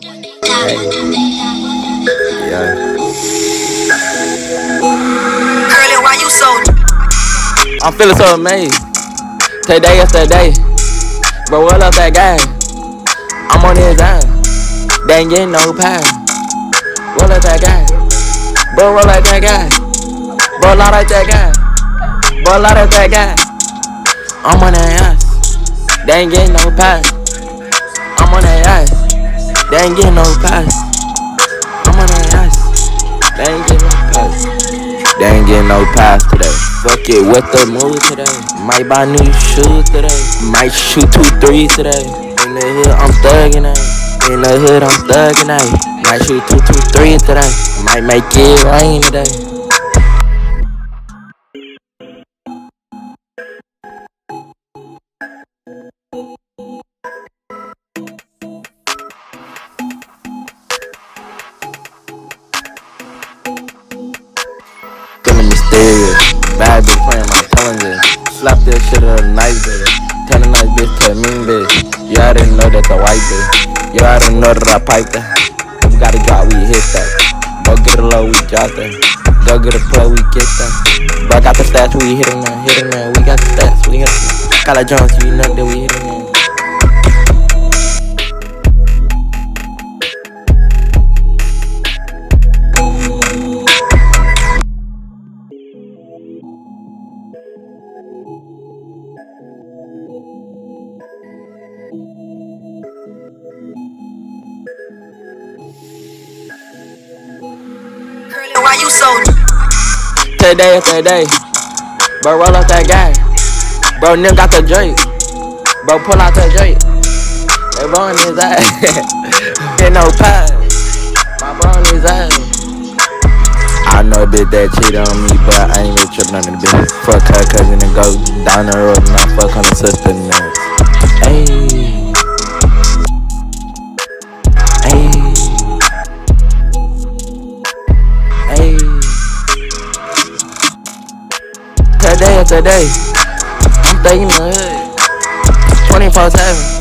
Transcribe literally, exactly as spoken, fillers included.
Yeah. Girlie, why you so? I'm feeling so amazed. Today is the day. Bro, what up that guy? I'm on his ass. They ain't getting no pie. Roll like that guy. Bro, roll like that guy. Bro, lie like that guy. Bro, lie like that guy. I'm on their ass. They ain't getting no pass. I'm on their ass. They ain't getting no pass. I'm on their ass. They ain't getting no pass. They ain't getting no pass today. Fuck it, what the mood today? Might buy new shoes today. Might shoot two threes today. In the hood, I'm thuggin' it. In the hood, I'm thuggin' it. Might shoot two two threes today. Might make it rain today. Feeling mysterious. Bad bitch playing my challenges. Slap this shit up nice bitch. Tell a nice bitch to a mean bitch. You already know that the white bitch. You already know that I pipe that. If we gotta drop, we hit that. Go get a low, we drop that. Go get a play, we get that. But I got the stats, we hitting that, hitting that. We got the stats, we hitting that. Got like Jones, you know that we hitting that. Girlie, why you so? Today is the day. Bro, roll up that guy. Bro, nigga got the Drake. Bro, pull out that Drake. They bro on his ass. Get no pass. My bro on his ass. I know a bitch that cheated on me, but I ain't really tripping on the bitch. Fuck her cousin and go down the road and I fuck on the sister next. Ayy. Today or today, I'm thinking the hood twenty-four seven.